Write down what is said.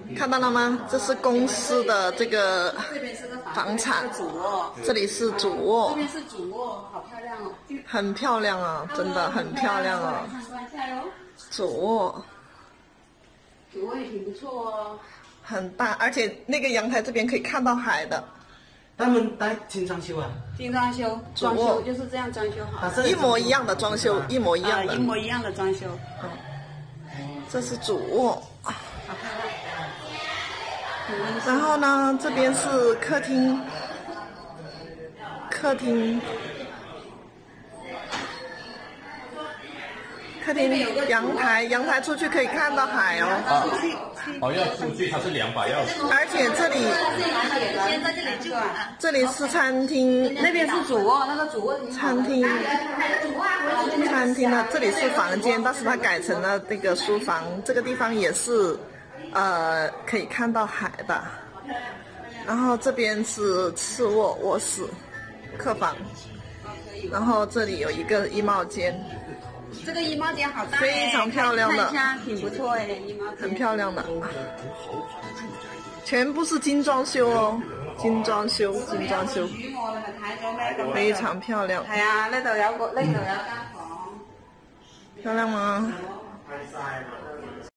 看到了吗？这是公司的这个这边是个房产， 主卧， 这里是主卧， 这边是主卧，好漂亮哦， 很漂亮啊，真的很漂亮啊。 参观一下哟。 主卧， 主卧也挺不错哦， 很大，而且那个阳台这边可以看到海的。 他们经常修啊， 精装修，装修就是这样装修好， 一模一样的装修，一模一样的， 一模一样的装修。 这是主卧， 好漂亮。 然后呢，这边是客厅，客厅阳台，阳台出去可以看到海哦。 哦，要出去，它是2把钥匙。 而且这里， 先在这里住啊。 这里是餐厅， 那边是主卧，那个主卧餐厅呢，这里是房间，但是它改成了那个书房。这个地方也是，可以看到海的。然后这边是次卧卧室、客房，然后这里有一个衣帽间。 这个衣帽间好大， 非常漂亮的， 看一下挺不错哎，衣帽间很漂亮的，全部是精装修哦，精装修，非常漂亮。 係啊，呢度有間房， 漂亮嗎？